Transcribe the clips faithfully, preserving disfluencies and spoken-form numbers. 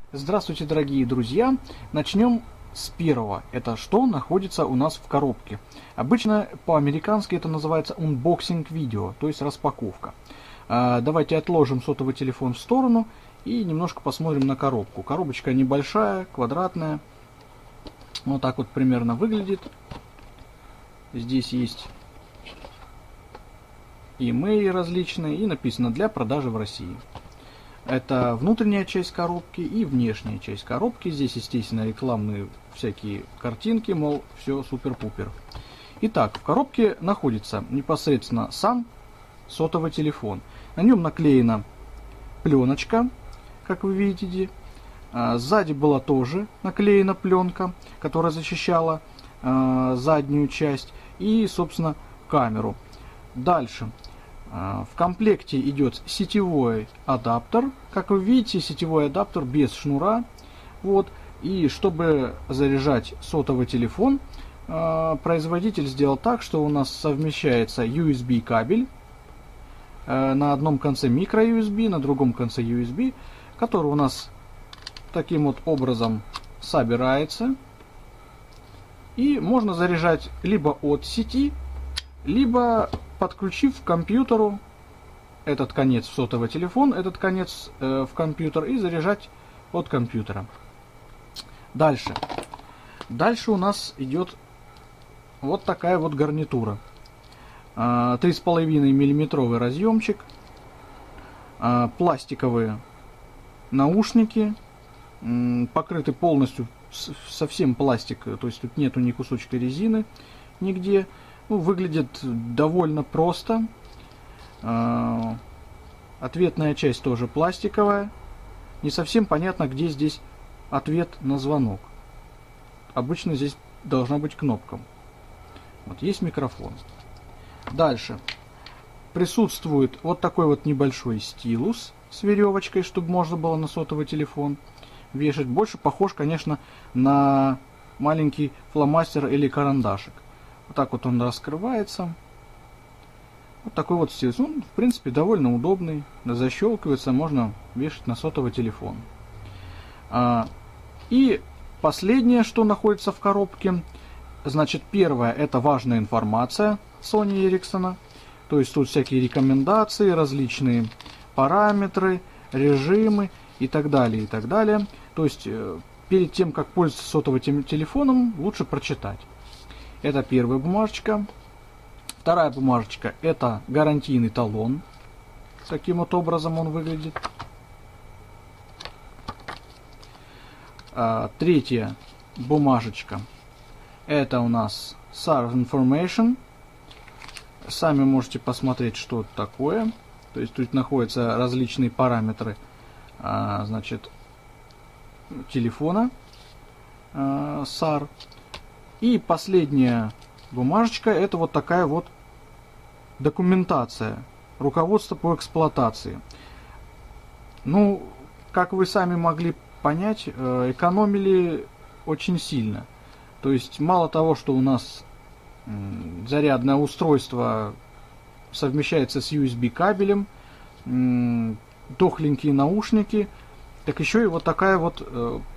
Здравствуйте, дорогие друзья! Начнем с первого. Это что находится у нас в коробке. Обычно по-американски это называется unboxing видео, то есть распаковка. А, давайте отложим сотовый телефон в сторону и немножко посмотрим на коробку. Коробочка небольшая, квадратная. Вот так вот примерно выглядит. Здесь есть имейлы различные и написано «Для продажи в России». Это внутренняя часть коробки и внешняя часть коробки. Здесь, естественно, рекламные всякие картинки, мол, все супер-пупер. Итак, в коробке находится непосредственно сам сотовый телефон. На нем наклеена пленочка, как вы видите. Сзади была тоже наклеена пленка, которая защищала заднюю часть и, собственно, камеру. Дальше. В комплекте идет сетевой адаптер. Как вы видите, сетевой адаптер без шнура. Вот. И чтобы заряжать сотовый телефон, производитель сделал так, что у нас совмещается ю эс би кабель. На одном конце микро ю эс би, на другом конце ю эс би, который у нас таким вот образом собирается. И можно заряжать либо от сети, либо подключив к компьютеру этот конец в сотовый телефон, этот конец э, в компьютер и заряжать от компьютера. Дальше. Дальше у нас идет вот такая вот гарнитура. три с половиной миллиметровый разъемчик, э, пластиковые наушники, э, покрыты полностью совсем пластик, то есть тут нету ни кусочка резины нигде. Ну, выглядит довольно просто. Э, ответная часть тоже пластиковая. Не совсем понятно, где здесь ответ на звонок. Обычно здесь должна быть кнопка. Вот есть микрофон. Дальше. Присутствует вот такой вот небольшой стилус с веревочкой, чтобы можно было на сотовый телефон вешать. Больше похож, конечно, на маленький фломастер или карандашик. Вот так вот он раскрывается. Вот такой вот стилус. Он, в принципе, довольно удобный. Защелкивается, можно вешать на сотовый телефон. А, и последнее, что находится в коробке. Значит, первое, это важная информация Sony Ericsson. То есть тут всякие рекомендации, различные параметры, режимы и так далее, и так далее. То есть, перед тем, как пользоваться сотовым телефоном, лучше прочитать. Это первая бумажечка. Вторая бумажечка — это гарантийный талон. Таким вот образом он выглядит. А, третья бумажечка — это у нас Service Information. Сами можете посмотреть, что это такое. То есть тут находятся различные параметры, а, значит, телефона а, сар. И последняя бумажечка — это вот такая вот документация, руководство по эксплуатации. Ну, как вы сами могли понять, экономили очень сильно. То есть мало того, что у нас зарядное устройство совмещается с ю эс би кабелем, дохленькие наушники, так еще и вот такая вот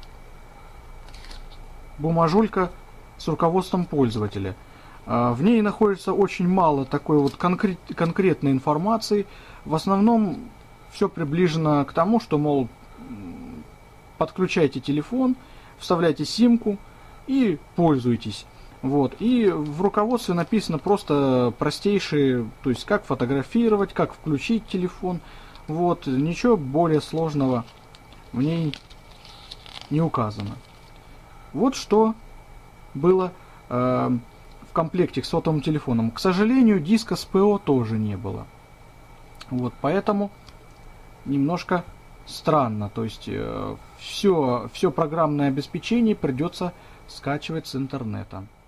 бумажулька с руководством пользователя. В ней находится очень мало такой вот конкрет, конкретной информации. В основном все приближено к тому, что, мол, подключайте телефон, вставляйте симку и пользуйтесь. Вот. И в руководстве написано просто простейшие, то есть как фотографировать, как включить телефон. Вот. Ничего более сложного в ней не указано. Вот что было э, в комплекте к сотовым телефоном. К сожалению, диска с ПО тоже не было. Вот, поэтому немножко странно. То есть э, все, все программное обеспечение придется скачивать с интернета.